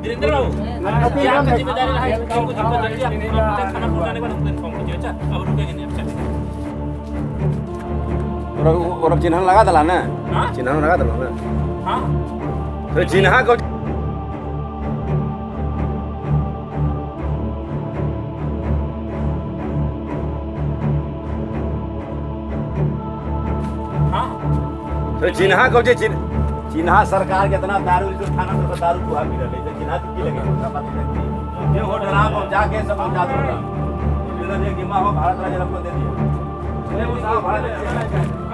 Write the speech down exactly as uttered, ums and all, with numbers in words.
वीरेंद्र बाबू क्या आपका जिम्मेदारी रहा है गांव को जितना जल्दी आप खाना पहुंचाने के बाद हमको इन्फॉर्म कीजिए। अच्छा अब रुकेंगे नहीं अच्छा और और अब चिन्ह लगा दला ना हां चिन्ह लगा दला ना हां तो चिन्ह को हां तो चिन्ह को जे चिन्ह सरकार के इतना दारू जो थाना पर दारू दुहा पी रहे तो चिन्ह की लगे हमरा पता नहीं ये होटल आप जाके सब पहुंचा दूंगा ये गिमा हो भारत राज्य को दे दिया वो साहब भारत